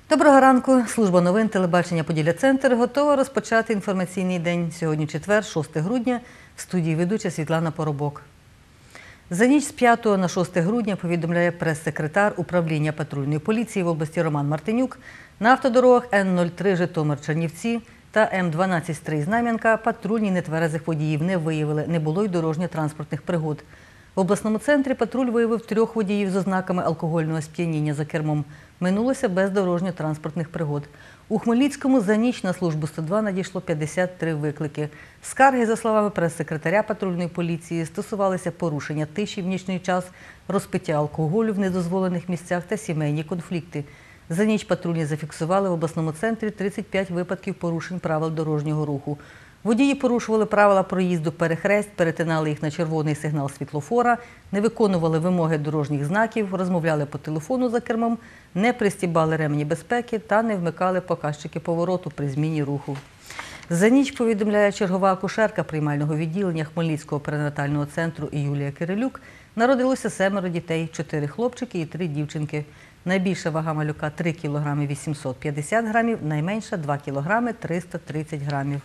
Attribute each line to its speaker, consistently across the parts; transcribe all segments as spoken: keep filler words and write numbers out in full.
Speaker 1: Доброго ранку. Служба новин телебачення «Поділля-Центр» готова розпочати інформаційний день. Сьогодні четвер, шосте грудня, в студії ведуча Світлана Поробок. За ніч з п'ятого на шосте грудня, повідомляє прес-секретар управління патрульної поліції в області Роман Мартинюк, на автодорогах Н нуль три Житомир-Чернівці та М дванадцять Стрий-Знам'янка патрульні нетверезих водіїв не виявили, не було й дорожньо-транспортних пригод. В обласному центрі патруль виявив трьох водіїв з ознаками алкогольного сп'яніння за кермом. Минулося без дорожньо-транспортних пригод. У Хмельницькому за ніч на службу сто два надійшло п'ятдесят три виклики. Скарги, за словами прес-секретаря патрульної поліції, стосувалися порушення тиші в нічний час, розпиття алкоголю в недозволених місцях та сімейні конфлікти. За ніч патрульні зафіксували в обласному центрі тридцять п'ять випадків порушень правил дорожнього руху. Водії порушували правила проїзду перехрест, перетинали їх на червоний сигнал світлофора, не виконували вимоги дорожніх знаків, розмовляли по телефону за кермом, не пристібали ремені безпеки та не вмикали показчики повороту при зміні руху. За ніч, повідомляє чергова акушерка приймального відділення Хмельницького перинатального центру Юлія Кирилюк, народилося семеро дітей – чотири хлопчики і три дівчинки. Найбільша вага малюка – три кілограми вісімсот п'ятдесят грамів, найменша – два кілограми триста тридцять грамів.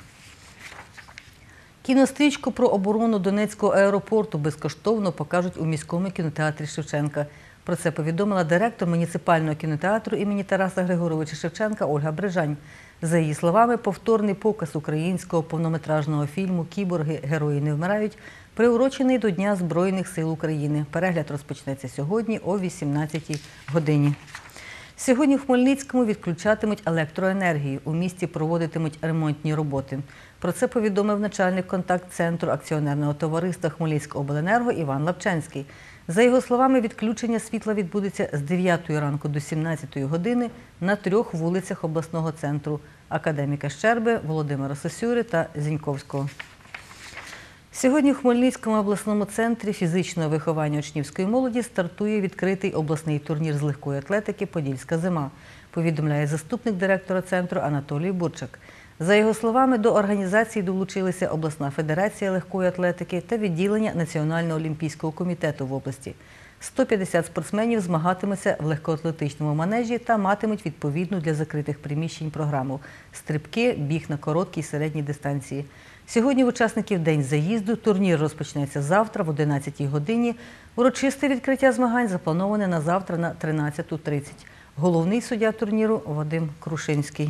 Speaker 1: Кінострічку про оборону Донецького аеропорту безкоштовно покажуть у міському кінотеатрі Шевченка. Про це повідомила директор муніципального кінотеатру імені Тараса Григоровича Шевченка Ольга Брижань. За її словами, повторний показ українського повнометражного фільму «Кіборги. Герої не вмирають» приурочений до Дня Збройних сил України. Перегляд розпочнеться сьогодні о вісімнадцятій годині. Сьогодні в Хмельницькому відключатимуть електроенергію. У місті проводитимуть ремонтні роботи. Про це повідомив начальник контакт-центру акціонерного товариства «Хмельницькобленерго» Іван Лапчанський. За його словами, відключення світла відбудеться з дев'ятої ранку до сімнадцятої години на трьох вулицях обласного центру – Академіка Щерби, Володимира Сосюри та Зіньковського. Сьогодні в Хмельницькому обласному центрі фізичного виховання учнівської молоді стартує відкритий обласний турнір з легкої атлетики «Подільська зима», повідомляє заступник директора центру Анатолій Бурчак. За його словами, до організації долучилися обласна федерація легкої атлетики та відділення Національного олімпійського комітету в області. сто п'ятдесят спортсменів змагатимуться в легкоатлетичному манежі та матимуть відповідну для закритих приміщень програму – стрибки, біг на короткій і середній дистанції. Сьогодні в учасників день заїзду, турнір розпочнеться завтра в одинадцятій годині. Урочисте відкриття змагань заплановане на завтра на тринадцяту тридцять. Головний суддя турніру – Вадим Крушинський.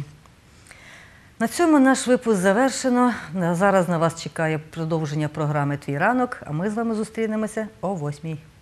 Speaker 1: На цьому наш випуск завершено. Зараз на вас чекає продовження програми «Твій ранок», а ми з вами зустрінемося о восьмій.